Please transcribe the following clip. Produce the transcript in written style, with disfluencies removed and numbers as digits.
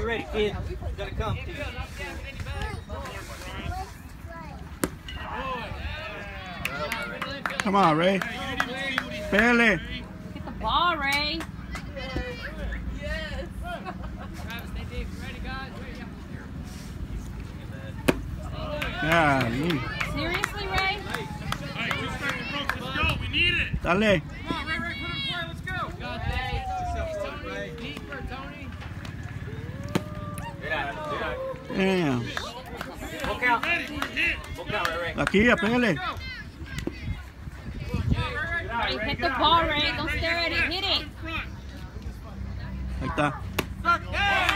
Get ready, kid. Gotta come. Come on, Ray. Barely. Get the ball, Ray. Yes. Yeah. Seriously, Ray? Let's go. We need it. Dale. Come on, Ray, put him in play. Let's go. Got that. Tony. Deeper, Tony. Damn. Look out. Ready. We're hit. Look out, Ray. Aquí, apégale. Ray, hit the ball, Ray. Don't stare at it. Hit it. Ahí está. Yeah.